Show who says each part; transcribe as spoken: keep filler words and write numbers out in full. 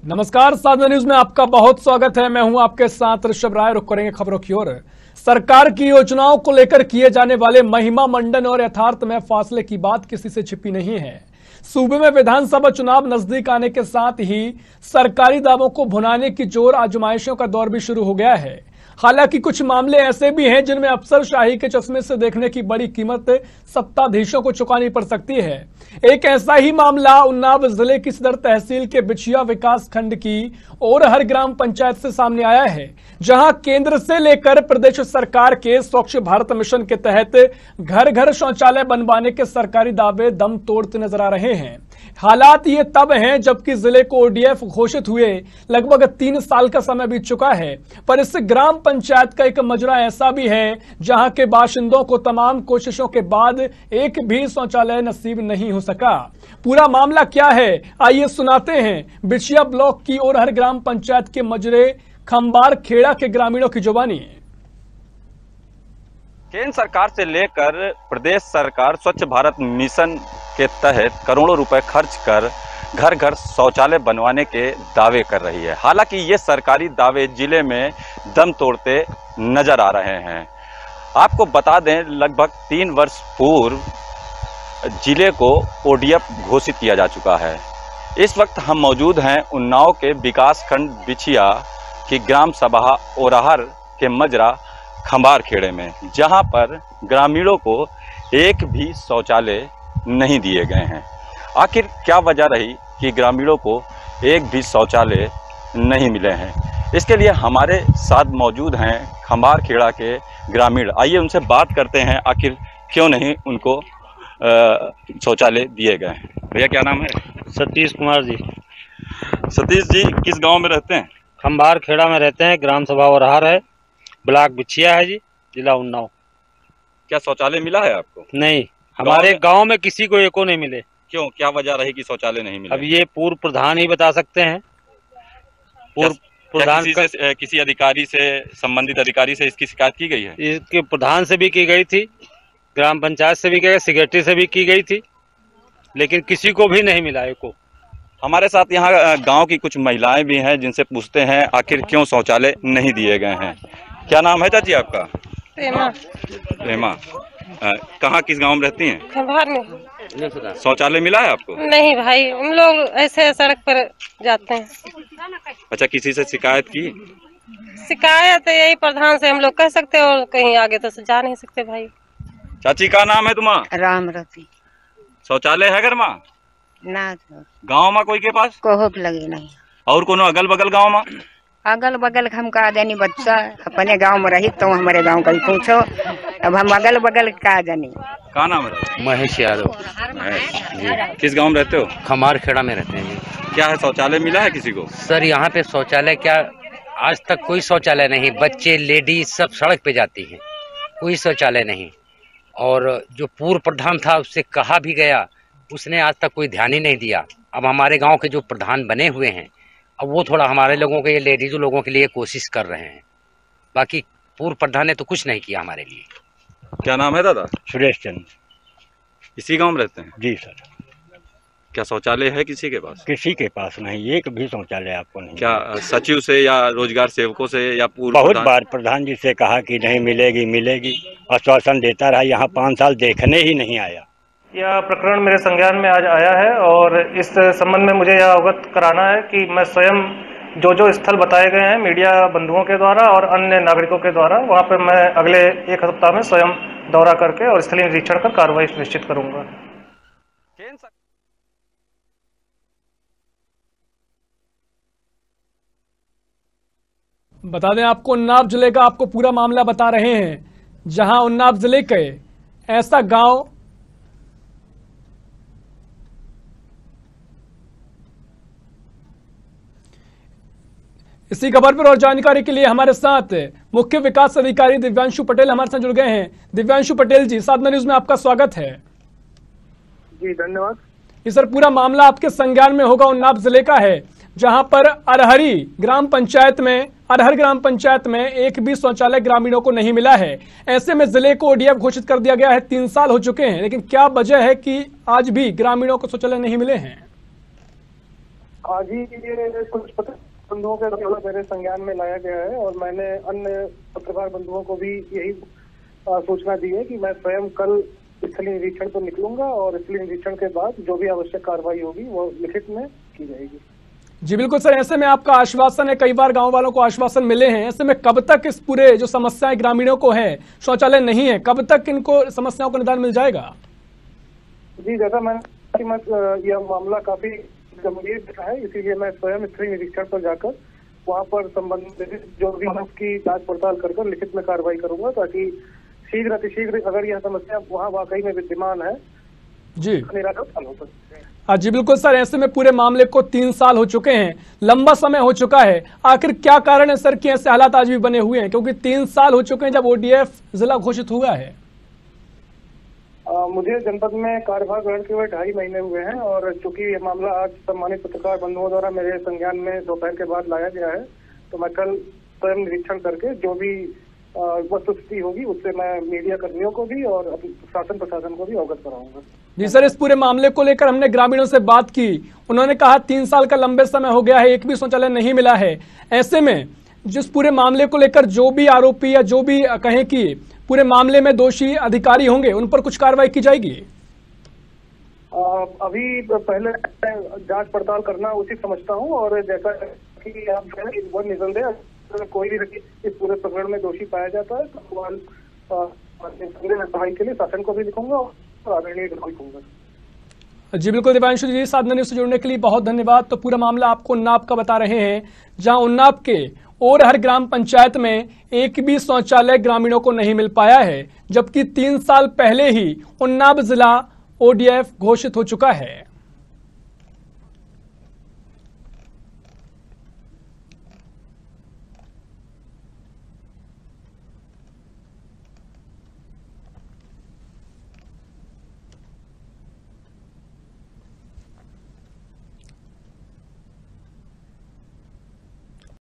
Speaker 1: नमस्कार, साधना न्यूज में आपका बहुत स्वागत है। मैं हूं आपके साथ ऋषभ राय। रुक करेंगे खबरों की ओर। सरकार की योजनाओं को लेकर किए जाने वाले महिमा मंडन और यथार्थ में फासले की बात किसी से छिपी नहीं है। सूबे में विधानसभा चुनाव नजदीक आने के साथ ही सरकारी दावों को भुनाने की जोर आजमाइशों का दौर भी शुरू हो गया है। हालांकि कुछ मामले ऐसे भी हैं जिनमें अफसरशाही के चश्मे से देखने की बड़ी कीमत सत्ताधीशों को चुकानी पड़ सकती है। एक ऐसा ही मामला उन्नाव जिले की सदर तहसील के बिछिया विकास खंड की ओरहर ग्राम पंचायत से सामने आया है, जहां केंद्र से लेकर प्रदेश सरकार के स्वच्छ भारत मिशन के तहत घर घर शौचालय बनवाने के सरकारी दावे दम तोड़ते नजर आ रहे हैं। हालात ये तब हैं जबकि जिले को ओडीएफ घोषित हुए लगभग तीन साल का समय बीत चुका है, पर इस ग्राम पंचायत का एक मजरा ऐसा भी है जहां के बाशिंदों को तमाम कोशिशों के बाद एक भी शौचालय नसीब नहीं हो सका। पूरा मामला क्या है, आइए सुनाते हैं बिछिया ब्लॉक की ओरहर ग्राम पंचायत के मजरे खंबार खेड़ा के ग्रामीणों की जुबानी।
Speaker 2: केंद्र सरकार से लेकर प्रदेश सरकार स्वच्छ भारत मिशन के तहत करोड़ों रुपए खर्च कर घर घर शौचालय बनवाने के दावे कर रही है। हालांकि ये सरकारी दावे जिले में दम तोड़ते नजर आ रहे हैं। आपको बता दें, लगभग तीन वर्ष पूर्व जिले को ओडीएफ घोषित किया जा चुका है। इस वक्त हम मौजूद हैं उन्नाव के विकास खंड बिछिया की ग्राम सभा ओरहर के मजरा खंबार खेड़े में, जहां पर ग्रामीणों को एक भी शौचालय नहीं दिए गए हैं। आखिर क्या वजह रही कि ग्रामीणों को एक भी शौचालय नहीं मिले हैं? इसके लिए हमारे साथ मौजूद हैं खंबार खेड़ा के ग्रामीण। आइए उनसे बात करते हैं, आखिर क्यों नहीं उनको शौचालय दिए गए हैं। भैया क्या नाम है?
Speaker 3: सतीश कुमार जी।
Speaker 2: सतीश जी किस गांव में रहते हैं?
Speaker 3: खंबार खेड़ा में रहते हैं। ग्राम सभा ओरहर है, ब्लॉक बिछिया है जी, जिला उन्नाव।
Speaker 2: क्या शौचालय मिला है आपको?
Speaker 3: नहीं, हमारे गांव में, में किसी को एको नहीं मिले।
Speaker 2: क्यों, क्या वजह रही कि शौचालय नहीं मिले?
Speaker 3: अब ये पूर्व प्रधान ही बता सकते हैं। पूर्व प्रधान
Speaker 2: किसी, से, किसी अधिकारी से, संबंधित अधिकारी से इसकी शिकायत की गई है?
Speaker 3: इसके प्रधान से भी की गई थी, ग्राम पंचायत से भी की गई, सेक्रेटरी से भी की गई थी, लेकिन किसी को भी नहीं मिला एको।
Speaker 2: हमारे साथ यहाँ गांव की कुछ महिलाएं भी हैं, जिनसे पूछते हैं आखिर क्यों शौचालय नहीं दिए गए हैं। क्या नाम है चाची आपका?
Speaker 4: प्रेमा।
Speaker 2: प्रेमा, कहाँ किस गांव में रहती हैं?
Speaker 4: खंबार में।
Speaker 2: शौचालय मिला है आपको?
Speaker 4: नहीं भाई, हम लोग ऐसे सड़क पर जाते हैं।
Speaker 2: अच्छा, किसी से शिकायत की?
Speaker 4: शिकायत यही प्रधान से हम लोग कह सकते हैं, और कहीं आगे तो जा नहीं सकते भाई।
Speaker 2: चाची का नाम है तुम्हारा?
Speaker 5: राम रती।
Speaker 2: शौचालय है घर में?
Speaker 5: ना
Speaker 2: गाँव में कोई के पास
Speaker 5: कोहो लगे नहीं।
Speaker 2: और कोनो अगल बगल गाँव में?
Speaker 5: अगल बगल हम का जानी, बच्चा अपने गांव में रही तो हमारे गांव का ही पूछो। अब हम अगल बगल का जानी।
Speaker 2: क्या नाम है?
Speaker 3: महेश यादव।
Speaker 2: जी, किस गांव में रहते हो?
Speaker 3: खंबार खेड़ा में रहते हैं जी।
Speaker 2: क्या है, शौचालय मिला है किसी को?
Speaker 6: सर यहाँ पे शौचालय क्या, आज तक कोई शौचालय नहीं। बच्चे लेडीज सब सड़क पे जाती हैं, कोई शौचालय नहीं। और जो पूर्व प्रधान था उससे कहा भी गया, उसने आज तक कोई ध्यान ही नहीं दिया। अब हमारे गांव के जो प्रधान बने हुए हैं, अब वो थोड़ा हमारे लोगों के, ये लेडीज लोगों के लिए कोशिश कर रहे हैं। बाकी पूर्व प्रधान ने तो कुछ नहीं किया हमारे लिए।
Speaker 2: क्या नाम है दादा?
Speaker 3: सुरेश चंद।
Speaker 2: इसी गांव में रहते हैं?
Speaker 3: जी सर।
Speaker 2: क्या शौचालय है किसी के पास?
Speaker 3: किसी के पास नहीं, एक भी शौचालय आपको नहीं।
Speaker 2: क्या सचिव से या रोजगार सेवकों से या पूर्व?
Speaker 3: बहुत बार प्रधान जी से कहा कि नहीं मिलेगी मिलेगी, आश्वासन देता रहा। यहाँ पाँच साल देखने ही नहीं आया।
Speaker 7: यह प्रकरण मेरे संज्ञान में आज आया है और इस संबंध में मुझे यह अवगत कराना है कि मैं स्वयं जो जो स्थल बताए गए हैं मीडिया बंधुओं के द्वारा और अन्य नागरिकों के द्वारा, वहां पर मैं अगले एक सप्ताह में स्वयं दौरा करके और स्थलीय निरीक्षण कर कार्रवाई सुनिश्चित करूंगा।
Speaker 1: बता दें आपको, उन्नाव जिले का आपको पूरा मामला बता रहे हैं, जहां उन्नाव जिले के ऐसा गांव इसी खबर पर और जानकारी के लिए हमारे साथ मुख्य विकास अधिकारी दिव्यांशु पटेल हमारे साथ जुड़ गए हैं। दिव्यांशु पटेल जी, साधना न्यूज में आपका स्वागत है।
Speaker 8: जी धन्यवाद।
Speaker 1: ये सर पूरा मामला आपके संज्ञान में होगा, उन्नाव जिले का है, जहां पर अरहरी ग्राम पंचायत में अरहर ग्राम पंचायत में एक भी शौचालय ग्रामीणों को नहीं मिला है। ऐसे में जिले को ओडीएफ घोषित कर दिया गया है, तीन साल हो चुके हैं, लेकिन क्या वजह है कि आज भी ग्रामीणों को शौचालय नहीं मिले हैं?
Speaker 8: आज ही ये कुछ पत्रकार बंधुओं के द्वारा मेरे संज्ञान में लाया गया है और मैंने अन्य पत्रकार बंधुओं को भी यही आ, सूचना दी है कि मैं स्वयं कल स्थलीय निरीक्षण पर निकलूंगा और स्थलीय निरीक्षण के बाद जो भी आवश्यक कार्रवाई होगी वो लिखित में की जाएगी।
Speaker 1: जी बिल्कुल सर, ऐसे में आपका आश्वासन है, कई बार गांव वालों को आश्वासन मिले हैं, ऐसे में कब तक इस पूरे जो समस्याएं ग्रामीणों को है, शौचालय नहीं है, कब तक इनको समस्याओं का निदान मिल जाएगा?
Speaker 8: जी जैसा मैंने मैं यह मामला काफी गंभीर है, इसीलिए मैं स्वयं स्थलीय निरीक्षण पर जाकर वहाँ पर संबंधित जो भी उसकी जांच पड़ताल कर कर लिखित में कार्रवाई करूंगा, ताकि शीघ्र अतिशीघ्र अगर यह समस्या वहाँ वाकई में विद्यमान है
Speaker 1: जी
Speaker 8: निराकरण हो सकते हैं।
Speaker 1: हाँ जी बिल्कुल सर, ऐसे में पूरे मामले को तीन साल हो चुके हैं, लंबा समय हो चुका है, आखिर क्या कारण है सर कि ऐसे हालात आज भी बने हुए हैं, क्योंकि तीन साल हो चुके हैं जब ओडीएफ जिला घोषित हुआ है?
Speaker 8: आ, मुझे जनपद में कार्यभार ग्रहण के हुए ढाई महीने हुए हैं और चूंकि ये मामला आज सम्मानित पत्रकार बंधुओं द्वारा मेरे संज्ञान में दोपहर के बाद लाया गया है, तो मैं कल स्वयं निरीक्षण करके जो भी वस्तुस्थिति होगी उससे मैं मीडिया कर्मियों को भी और शासन प्रशासन को भी अवगत कराऊंगा।
Speaker 1: जी सर, इस पूरे मामले को लेकर हमने ग्रामीणों से बात की, उन्होंने कहा तीन साल का लंबे समय हो गया है, एक भी शौचालय नहीं मिला है। ऐसे में जिस पूरे मामले को लेकर जो भी आरोपी या जो भी कहें कि पूरे मामले में दोषी अधिकारी होंगे, उन पर कुछ कार्रवाई की जाएगी?
Speaker 8: आ, अभी पहले जांच पड़ताल करना उचित समझता हूं और जैसा कि आप कह रहे हैं वो निसंदेह अगर कोई भी इस पूरे प्रकरण में दोषी पाया जाता है तो कार्रवाई के लिए शासन को भी लिखूंगा और आदरणीय को लिखूंगा।
Speaker 1: जी बिल्कुल दिव्यांशु जी, साधना न्यूज से जुड़ने के लिए बहुत धन्यवाद। तो पूरा मामला आपको उन्नाव का बता रहे हैं, जहां उन्नाव के और हर ग्राम पंचायत में एक भी शौचालय ग्रामीणों को नहीं मिल पाया है, जबकि तीन साल पहले ही उन्नाव जिला ओडीएफ घोषित हो चुका है।